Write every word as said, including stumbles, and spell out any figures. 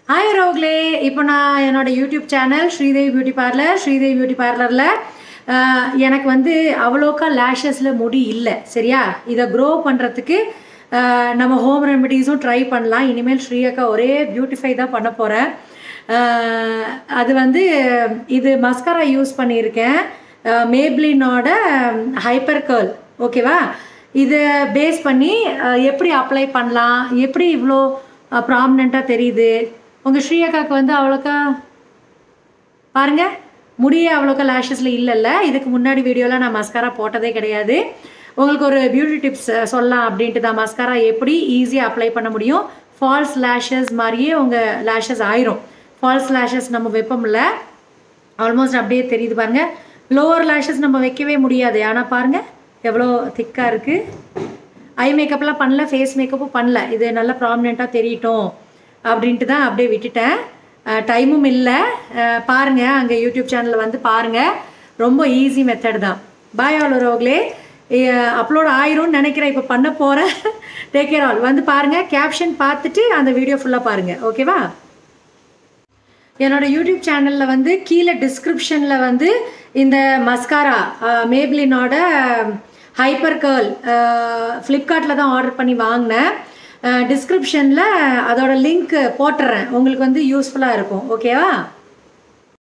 Hi ரோக்லே, இப்போ நான் என்னோட YouTube channel Sridevi beauty parlour Sridevi beauty பார்லரில் எனக்கு வந்து அவ்வளோக்கா லேஷஸில் முடி இல்லை. சரியா, இதை க்ரோ பண்ணுறதுக்கு நம்ம ஹோம் ரெமெடிஸும் ட்ரை பண்ணலாம். இனிமேல் ஸ்ரீயக்கா ஒரே பியூட்டிஃபை தான் பண்ண போகிறேன். அது வந்து இது மஸ்காரா யூஸ் பண்ணியிருக்கேன், மேப்ளினோட ஹைப்பர் கர்ல். ஓகேவா, இதை பேஸ் பண்ணி எப்படி அப்ளை பண்ணலாம், எப்படி இவ்வளோ ப்ராமினெண்ட்டாக தெரியுது. உங்கள் ஸ்ரீயக்காவுக்கு வந்து அவ்வளோக்கா பாருங்கள் முடியே அவ்வளோக்கா லேஷஸில் இல்லைல்ல. இதுக்கு முன்னாடி வீடியோவில் நான் மஸ்காரா போட்டதே கிடையாது. உங்களுக்கு ஒரு பியூட்டி டிப்ஸ் சொல்லலாம் அப்படின்ட்டு தான். மஸ்காரா எப்படி ஈஸியாக அப்ளை பண்ண முடியும், ஃபால்ஸ் லேஷஸ் மாதிரியே உங்கள் லேஷஸ் ஆயிரும். ஃபால்ஸ் லேஷஸ் நம்ம வைப்போம்ல, ஆல்மோஸ்ட் அப்படியே தெரியுது பாருங்கள். லோவர் லேஷஸ் நம்ம வைக்கவே முடியாது, ஆனால் பாருங்கள் எவ்வளோ திக்காக இருக்குது. ஐ மேக்கப்லாம் பண்ணல, ஃபேஸ் மேக்கப்பும் பண்ணல. இது நல்லா ப்ராமினெண்ட்டாக தெரியட்டும் அப்படின்ட்டு தான் அப்படியே விட்டுட்டேன். டைமும் இல்லை. பாருங்கள், அங்கே யூடியூப் சேனலில் வந்து பாருங்கள், ரொம்ப ஈஸி மெத்தட் தான். பாய் ஆல் ரோக்லே, அப்லோட் ஆயிரும்னு நினைக்கிறேன், இப்போ பண்ண போகிறேன். Take care all. வந்து பாருங்கள், கேப்ஷன் பார்த்துட்டு அந்த வீடியோ ஃபுல்லாக பாருங்கள். ஓகேவா, என்னோடய யூடியூப் சேனலில் வந்து கீழே டிஸ்கிரிப்ஷனில் வந்து இந்த மஸ்காரா மேப்ளினோட ஹைப்பர் கர்ல் ஃப்ளிப்கார்ட்டில் தான் ஆர்டர் பண்ணி வாங்கினேன். டிஸ்கிரிப்ஷனில் அதோட லிங்க் போட்டுறேன், உங்களுக்கு வந்து யூஸ்ஃபுல்லாக இருக்கும். ஓகேவா.